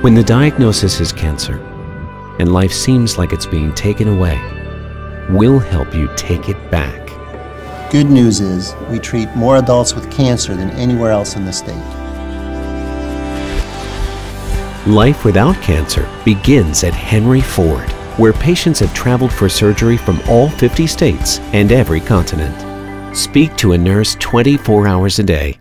When the diagnosis is cancer and life seems like it's being taken away, we'll help you take it back. Good news is we treat more adults with cancer than anywhere else in the state. Life without cancer begins at Henry Ford, where patients have traveled for surgery from all 50 states and every continent. Speak to a nurse 24 hours a day